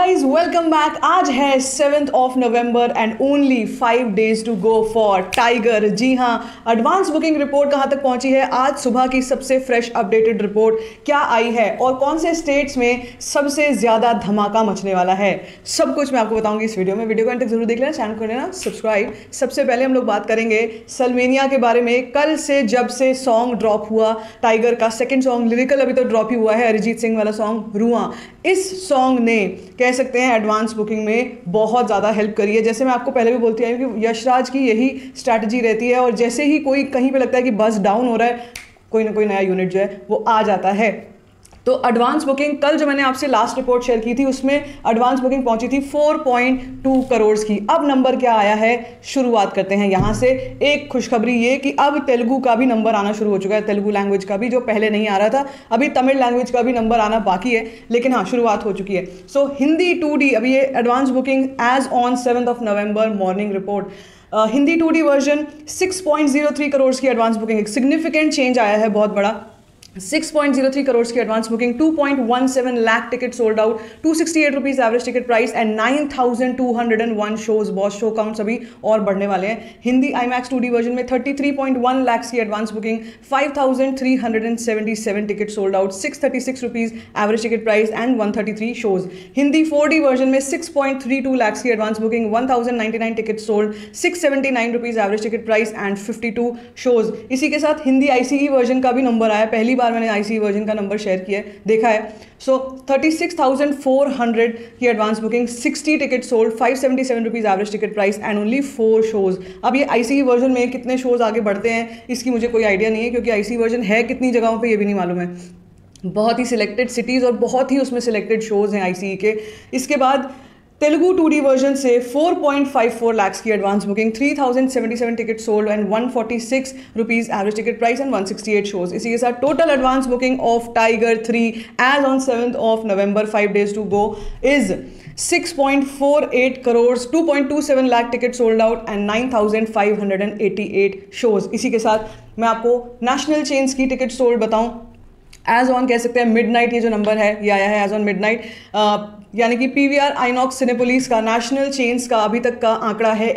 Guys welcome back. आज है 7th of November and only 5 days to go for Tiger. जी हाँ, advance booking report कहाँ तक पहुंची है? आज सुबह की सबसे फ्रेश अपडेटेड रिपोर्ट क्या आई है और कौन से स्टेट्स में सबसे ज्यादा धमाका मचने वाला है, सब कुछ मैं आपको बताऊंगी इस वीडियो में। वीडियो को अंत तक जरूर देख लेना, चैनल को कर लेना सब्सक्राइब। सबसे पहले हम लोग बात करेंगे सलमेनिया के बारे में। कल से जब से सॉन्ग ड्रॉप हुआ टाइगर का सेकंड सॉन्ग लिरिकल अभी तो ड्रॉप ही हुआ है, अरिजीत सिंह वाला सॉन्ग रुआ। इस सॉन्ग ने कह सकते हैं एडवांस बुकिंग में बहुत ज़्यादा हेल्प करी है। जैसे मैं आपको पहले भी बोलती आई हूँ कि यशराज की यही स्ट्रैटेजी रहती है और जैसे ही कोई कहीं पे लगता है कि बस डाउन हो रहा है, कोई ना कोई नया यूनिट जो है वो आ जाता है। तो एडवांस बुकिंग कल जो मैंने आपसे लास्ट रिपोर्ट शेयर की थी उसमें एडवांस बुकिंग पहुंची थी 4.2 करोड़ की। अब नंबर क्या आया है, शुरुआत करते हैं यहां से। एक खुशखबरी ये कि अब तेलुगु का भी नंबर आना शुरू हो चुका है, तेलुगु लैंग्वेज का भी, जो पहले नहीं आ रहा था। अभी तमिल लैंग्वेज का भी नंबर आना बाकी है, लेकिन हाँ शुरुआत हो चुकी है। सो हिंदी 2D, अभी ये advance booking as on 7th of November morning report. Hindi 2D version 6.03 crore की एडवांस बुकिंग, एक सिग्निफिकेंट चेंज आया है, बहुत बड़ा। 6.03 करोड़ की advance booking, 2.17 lakh ticket sold out, 268 rupees average ticket price and 9201 shows. Boss show counts अभी और बढ़ने वाले हैं। हिंदी IMAX 2D वर्जन में 33.1 लाख की advance booking, 5377 ticket sold out, 636 rupees average ticket price and 133 shows. Hindi 4D version में 6.32 लाख की advance booking, 1099 ticket sold, 679 rupees average ticket price and 52 shows. इसी के साथ हिंदी ICE वर्जन का भी नंबर आया, पहली बार मैंने ICE वर्जन का नंबर शेयर किया है, देखा है। सो 36,400 की advance booking, 60 ticket sold, 577 rupees average ticket price and only 4 shows. अब ये ICE वर्जन में कितने शोज आगे बढ़ते हैं इसकी मुझे कोई आइडिया नहीं है, क्योंकि ICE वर्जन है कितनी जगहों पे ये भी नहीं मालूम है। बहुत ही सिलेक्टेड सिटीज़ और बहुत ही उसमें सिलेक्टेड शोज हैं ICE के। इसके बाद तेलुगु 2D वर्जन से 4.54 लाख की advance booking, 3077 ticket sold and 146 rupees average ticket price and 168 shows. इसी के साथ total advance booking of Tiger 3 as on 7th of November, 5 days to go, is 6.48 crore, 2.27 lakh ticket sold out and 9588 shows. इसी के साथ मैं आपको नेशनल चेन्स की ticket sold बताऊं, एज ऑन कह सकते हैं मिडनाइट, ये जो नंबर है ये आया है एज ऑन मिडनाइट, यानी कि PVR आइनॉक्स सिनेपोलिस का नेशनल चेन्स का अभी तक का आंकड़ा है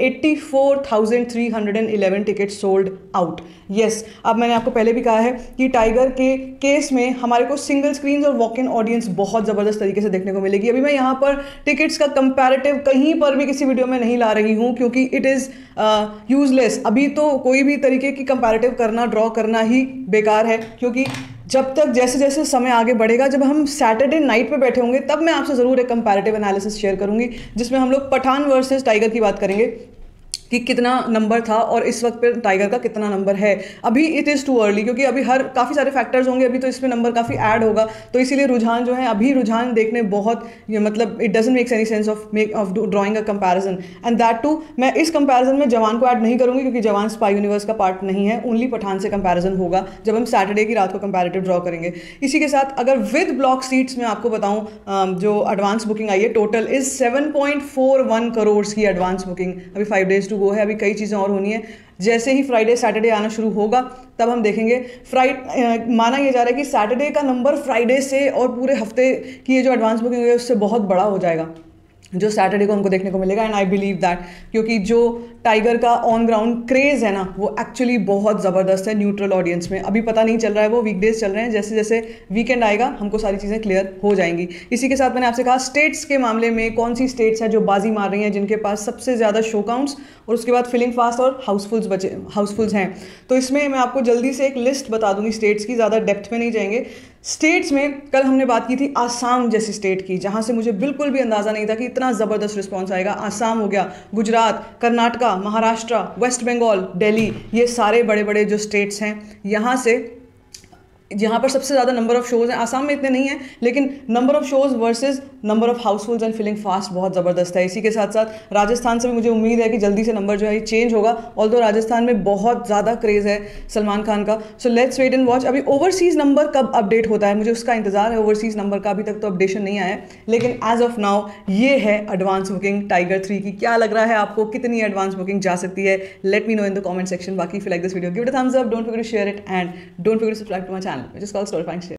84,311 टिकट सोल्ड आउट। यस, अब मैंने आपको पहले भी कहा है कि टाइगर के केस में हमारे को सिंगल स्क्रीन और वॉक इन ऑडियंस बहुत ज़बरदस्त तरीके से देखने को मिलेगी। अभी मैं यहाँ पर टिकट्स का कंपैरेटिव कहीं पर भी किसी वीडियो में नहीं ला रही हूँ, क्योंकि इट इज़ यूजलेस। अभी तो कोई भी तरीके की कंपैरेटिव करना, ड्रॉ करना ही बेकार है, क्योंकि जब तक जैसे जैसे समय आगे बढ़ेगा, जब हम सैटरडे नाइट पे बैठे होंगे, तब मैं आपसे ज़रूर एक कंपैरेटिव एनालिसिस शेयर करूंगी, जिसमें हम लोग पठान वर्सेस टाइगर की बात करेंगे कि कितना नंबर था और इस वक्त पे टाइगर का कितना नंबर है। अभी इट इज़ टू अर्ली, क्योंकि अभी काफ़ी सारे फैक्टर्स होंगे, अभी तो इसमें नंबर काफ़ी ऐड होगा, तो इसीलिए रुझान जो है अभी रुझान देखने बहुत, ये मतलब it doesn't make any sense of drawing a comparison. And that too, मैं इस कंपैरिजन में जवान को ऐड नहीं करूँगी, क्योंकि जवान स्पाई यूनिवर्स का पार्ट नहीं है। ओनली पठान से कंपैरिजन होगा जब हम सैटरडे की रात को कंपैरेटिव ड्रॉ करेंगे। इसी के साथ अगर विद ब्लॉक सीट्स में आपको बताऊँ, जो एडवांस बुकिंग आई है टोटल इज 7.41 करोड़ की एडवांस बुकिंग। अभी 5 days टू गो है, अभी कई चीज़ें और होनी है। जैसे ही फ्राइडे सैटरडे आना शुरू होगा तब हम देखेंगे। माना यह जा रहा है कि सैटरडे का नंबर फ्राइडे से और पूरे हफ्ते की ये जो एडवांस बुकिंग है उससे बहुत बड़ा हो जाएगा, जो सैटरडे को हमको देखने को मिलेगा। एंड आई बिलीव दैट, क्योंकि जो टाइगर का ऑन ग्राउंड क्रेज़ है ना, वो एक्चुअली बहुत ज़बरदस्त है न्यूट्रल ऑडियंस में। अभी पता नहीं चल रहा है, वो वीकडेज चल रहे हैं, जैसे जैसे वीकेंड आएगा हमको सारी चीज़ें क्लियर हो जाएंगी। इसी के साथ मैंने आपसे कहा स्टेट्स के मामले में कौन सी स्टेट्स हैं जो बाजी मार रही हैं, जिनके पास सबसे ज़्यादा शो काउंट्स और उसके बाद फिलिंग फास्ट और हाउसफुल्स हैं। तो इसमें मैं आपको जल्दी से एक लिस्ट बता दूंगी स्टेट्स की, ज़्यादा डेप्थ में नहीं जाएंगे। स्टेट्स में कल हमने बात की थी आसाम जैसी स्टेट की, जहाँ से मुझे बिल्कुल भी अंदाज़ा नहीं था कि इतना ज़बरदस्त रिस्पॉन्स आएगा। आसाम हो गया, गुजरात, कर्नाटका, महाराष्ट्र, वेस्ट बंगाल, दिल्ली, ये सारे बड़े बड़े जो स्टेट्स हैं, यहाँ पर सबसे ज़्यादा नंबर ऑफ शोज़ हैं। आसाम में इतने नहीं हैं, लेकिन number of shows versus number of housefulls and filling fast बहुत ज़बरदस्त है। इसी के साथ साथ राजस्थान से भी मुझे उम्मीद है कि जल्दी से नंबर जो है ये चेंज होगा, ऑल्दो राजस्थान में बहुत ज़्यादा क्रेज़ है सलमान खान का। So let's wait and watch. अभी ओवरसीज़ नंबर कब अपडेट होता है, मुझे उसका इंतजार है। ओवरसीज़ नंबर का अभी तक तो अपडेशन नहीं आया है, लेकिन एज ऑफ नाउ ये है एडवांस बुकिंग टाइगर 3 की। क्या लग रहा है आपको, कितनी एडवांस बुकिंग जा सकती है? Let me know in the comment section. बाकी if you like this video, give it a thumbs up, don't forget to share it and don't forget to subscribe to my channel, which is called Story Find share.